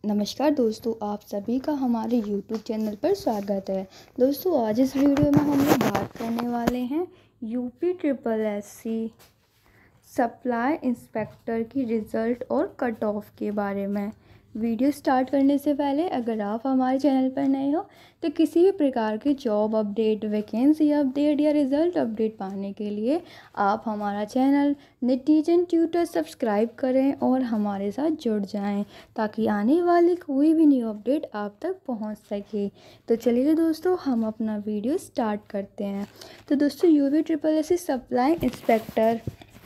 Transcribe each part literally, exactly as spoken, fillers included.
नमस्कार दोस्तों, आप सभी का हमारे यूट्यूब चैनल पर स्वागत है। दोस्तों, आज इस वीडियो में हम लोग बात करने वाले हैं UP triple S C supply inspector की रिज़ल्ट और कट ऑफ के बारे में। वीडियो स्टार्ट करने से पहले अगर आप हमारे चैनल पर नए हो तो किसी भी प्रकार के जॉब अपडेट, वैकेंसी अपडेट या रिज़ल्ट अपडेट पाने के लिए आप हमारा चैनल नेटिजन ट्यूटर सब्सक्राइब करें और हमारे साथ जुड़ जाएं ताकि आने वाली कोई भी न्यू अपडेट आप तक पहुंच सके। तो चलिए दोस्तों, हम अपना वीडियो स्टार्ट करते हैं। तो दोस्तों, UP triple S C supply inspector,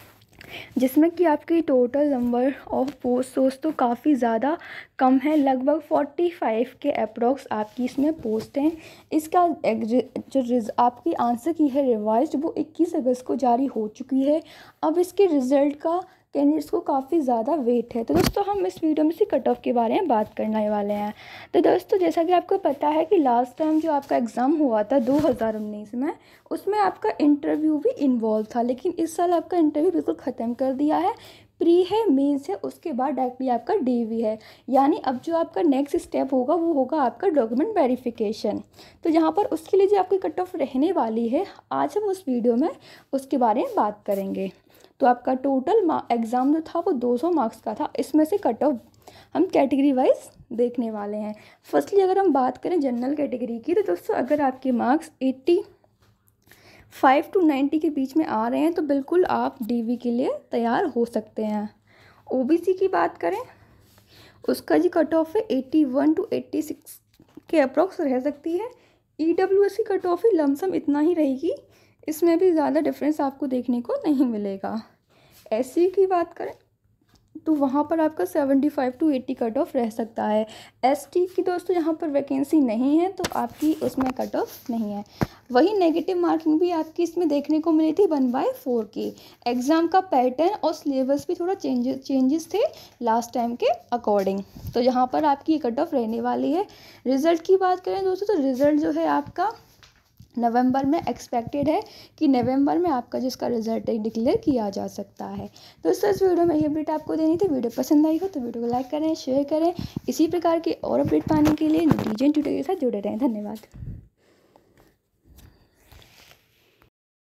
जिसमें कि आपकी टोटल नंबर ऑफ पोस्ट तो काफ़ी ज़्यादा कम है, लगभग पैंतालीस के अप्रॉक्स आपकी इसमें पोस्ट हैं। इसका जो रिज आपकी आंसर की है रिवाइज्ड, वो इक्कीस अगस्त को जारी हो चुकी है। अब इसके रिज़ल्ट का कैंडिडेट्स को काफ़ी ज़्यादा वेट है। तो दोस्तों, हम इस वीडियो में से कट ऑफ के बारे में बात करने वाले हैं। तो दोस्तों, जैसा कि आपको पता है कि लास्ट टाइम जो आपका एग्ज़ाम हुआ था दो हज़ार उन्नीस में, उसमें आपका इंटरव्यू भी इन्वॉल्व था, लेकिन इस साल आपका इंटरव्यू बिल्कुल ख़त्म कर दिया है। प्री है, मेंस है, उसके बाद डायरेक्टली आपका डीवी है। यानी अब जो आपका नेक्स्ट स्टेप होगा वो होगा आपका डॉक्यूमेंट वेरिफिकेशन। तो यहाँ पर उसके लिए जो आपकी कट ऑफ रहने वाली है, आज हम उस वीडियो में उसके बारे में बात करेंगे। तो आपका टोटल एग्ज़ाम जो था वो दो सौ मार्क्स का था। इसमें से कट ऑफ हम कैटेगरी वाइज देखने वाले हैं। फर्स्टली अगर हम बात करें जनरल कैटेगरी की, तो दोस्तों अगर आपके marks eighty five to ninety के बीच में आ रहे हैं तो बिल्कुल आप डीवी के लिए तैयार हो सकते हैं। ओबीसी की बात करें, उसका जी कट ऑफ है eighty one to eighty six के अप्रॉक्स रह सकती है। ईडब्ल्यूएस की कट ऑफ ही लमसम इतना ही रहेगी, इसमें भी ज़्यादा डिफरेंस आपको देखने को नहीं मिलेगा। एससी की बात करें तो वहाँ पर आपका seventy five to eighty cut off रह सकता है। एसटी की दोस्तों यहाँ पर वैकेंसी नहीं है तो आपकी उसमें कट ऑफ नहीं है। वही नेगेटिव मार्किंग भी आपकी इसमें देखने को मिली थी वन बाई फोर की। एग्ज़ाम का पैटर्न और सिलेबस भी थोड़ा चेंजेस चेंजेस थे लास्ट टाइम के अकॉर्डिंग। तो यहाँ पर आपकी कट ऑफ रहने वाली है। रिज़ल्ट की बात करें दोस्तों, तो रिज़ल्ट जो है आपका नवंबर में एक्सपेक्टेड है कि नवंबर में आपका जिसका रिजल्ट डिक्लेयर किया जा सकता है। दोस्तों, इस वीडियो में ये अपडेट आपको देनी थी। वीडियो पसंद आई हो तो वीडियो को लाइक करें, शेयर करें। इसी प्रकार के और अपडेट पाने के लिए नेटिजन ट्यूटर के साथ जुड़े रहें। धन्यवाद।